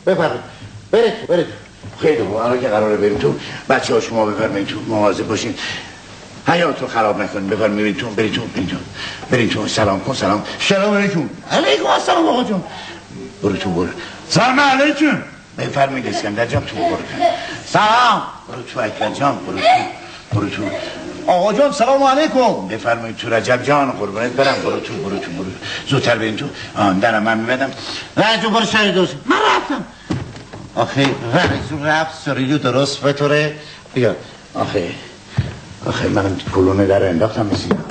بفرمایید برید خیلی خوب. الان که قراره بریم تو بچه ها شما بفرمایید تو مواظب باشین حیاتو خراب نکنین. بفرمایید تو برید تو سلام کن. سلام علیکم. علیکم السلام آقا جون. برو سلام علیکم. بفرمایید اسکندر جان تو برو. سلام. برو تو اکبر جان. برو تو آقا جان سلام علیکم. بفرمایید تو رجب جان قربونت برم. برو تو زودتر برین تو. درم من میبدم. رجب برو سری دوست من رفتم. آخه رفت سریلو درست بطوره بیا. آخه من کلونه در انداختم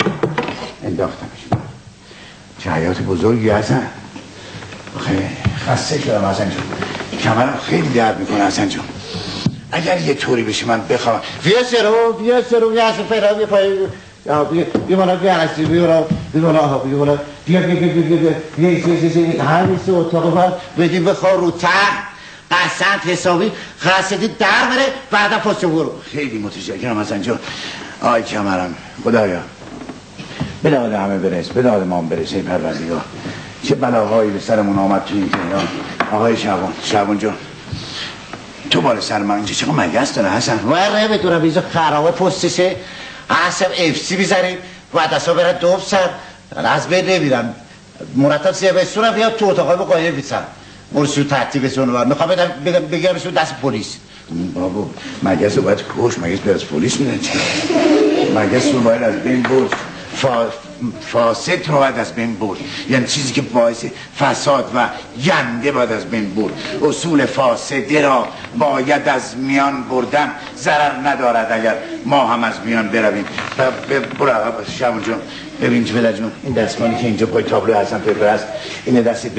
چه حیات بزرگی هستن. آخه خسته شدم حسن جون. کمرم خیلی درد میکنه حسن جون. اگر یه طوری بشه من بخوام بیا سرو یه فرا بیا پای بیا همیشه اتاق من بدیم بخواه رو تخت قسمت حسابی خستتی در بره بعدا پاسه برو. خیلی متشکرم حسن جان. آی کمرم خدایا به داد همه برس به داد ما برسه پروردگار. چه بلاهایی به سرمون آمد تو این تهران. آقای شعبان جان تو بار سر من اینجا چقدر مگس داره حسن. وره بدونم بیزا خرابه پستشه حسن افسی بیزاریم و دستا برد دوب سر از بین نمیرم مرتب سیبستونم بیاد تو اتاقای با قایه بیسن مرسو تحتیب بسونه بار میخوام بگم بسون دست پولیس. بابا مگس رو باید کش. مگس به از پولیس میدن چه مگس رو باید از بین برد. فاسد رو باید از بین برد. یعنی چیزی که باعث فساد و ینده باید از بین برد. اصول فاسده را باید از میان بردن. ضرر ندارد اگر ما هم از میان برویم. برو عقب شبون جون. ببین جبله جون این دستمانی که اینجا پای تابلو حسن پرپر است اینه دستت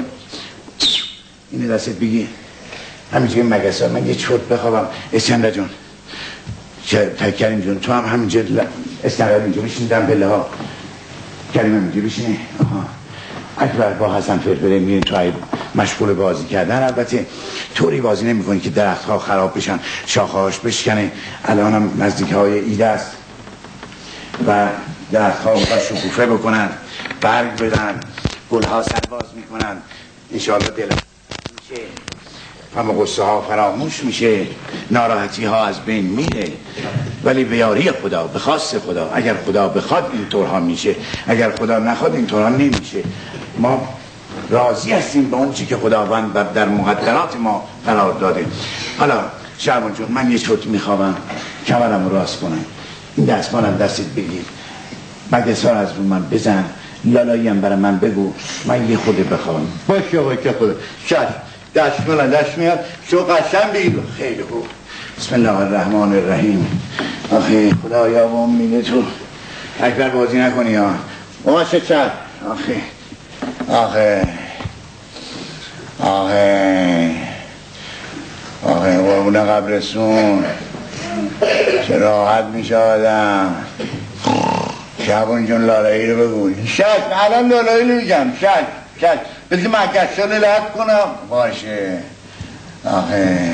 بگی همینجا مگس ها. من یه چوت بخوابم. اسکندر جون کریم جون تو هم همینجا اسکندر اینجا میشیندم پله ها. کریم همینجا بشینه. اکبر با حسن فرفره میرین تو مشغول بازی کردن. البته طوری بازی نمی کنی که درخت ها خراب بشن شاخهاش بشکنه. الان هم نزدیک های ایده است و درخت ها شکوفه بکنن برگ بدن گل ها سرباز میکنن. انشاءالله دل میشه همه غصه ها فراموش میشه ناراحتی ها از بین میره. ولی به یاری خدا به خواست خدا اگر خدا بخواد اینطورها میشه. اگر خدا نخواد اینطورها نمیشه. ما راضی هستیم به اون چی که خداوند در مقدرات ما قرار داده. حالا شعبان جون من یه چوت میخوابم کمرم راست کنم. این دستمالم دستت بگیر مگسار از رو من بزن لالایی هم برای من بگو من یه خوده بخوابم. باشه خوده دست میاد شو قشن بگیر. خیلی خوب. بسم الله الرحمن الرحیم. آخه خدایا و امید تو اکبر بازی نکنی ها. باشه چند آخه قربون قبرستون چه راحت میشه آدم. شعبان جون لالایی رو بگو. الان لالایی رو میگم. بلکه مگشا رو لط کنم. باشه آخه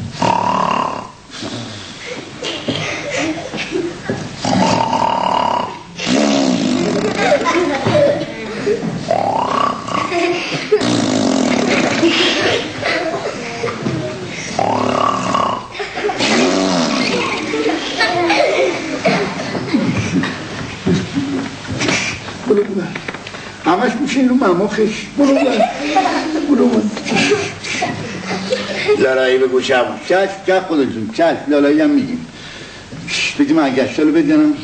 همش میشین رو مماخش. برو لالایی بگو شبون. چه خودتون لالایی هم میگیم. بگیم اگشتا رو بدنم.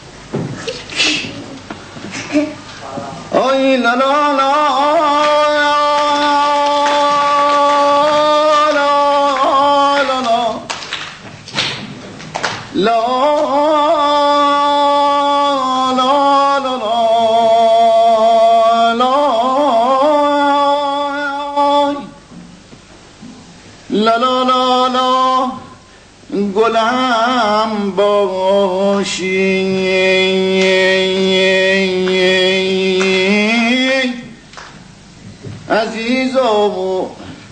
آی لا لا لا گلم باشی عزیز و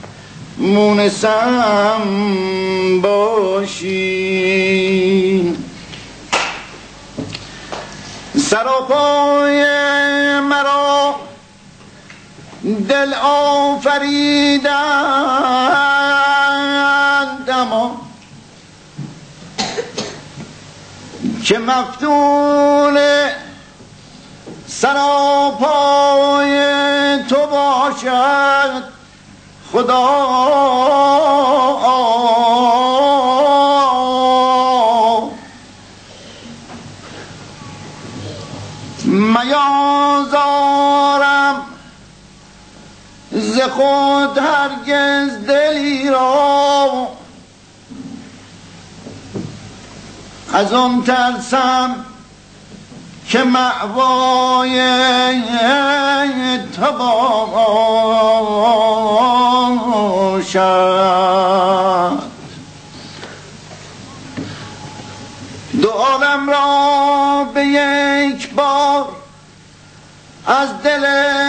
مونسم باشی سراپای مرا دل آفریدم که مفتون سراپای تو باشد خدا میازارم ز خود هرگز دلی را از آن ترسم که مأوای تو باشد دو عالم را به یک بار از دل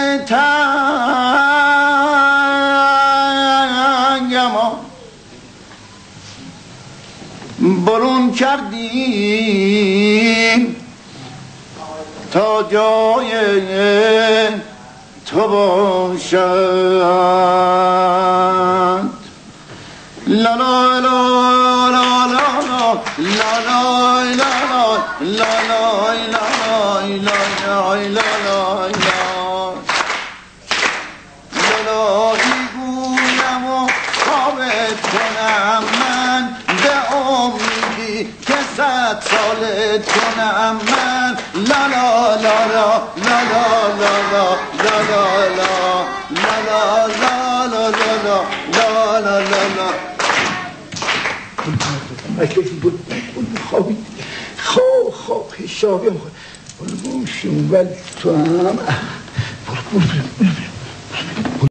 تنگم برون کردیم تا جای تو باشد لا لا لا لا لا لا لا لا لا گویم و خوابت کنم من به امیدی که 100 سالت کنم من لا لا لا لا لا لا لا لا لا لا لا لا لا خواب حسابی برو ولی تو هم